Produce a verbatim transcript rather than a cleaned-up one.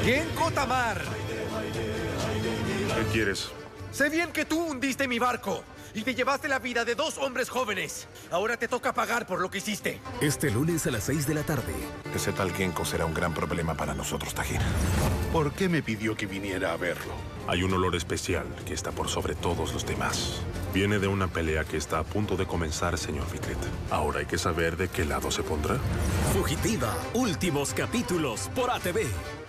Genko Tamar. ¿Qué quieres? Sé bien que tú hundiste mi barco y te llevaste la vida de dos hombres jóvenes. Ahora te toca pagar por lo que hiciste. Este lunes a las seis de la tarde. Ese tal Genko será un gran problema para nosotros, Tajir. ¿Por qué me pidió que viniera a verlo? Hay un olor especial que está por sobre todos los demás. Viene de una pelea que está a punto de comenzar, señor Fikret. Ahora hay que saber de qué lado se pondrá. Fugitiva, últimos capítulos por A T V.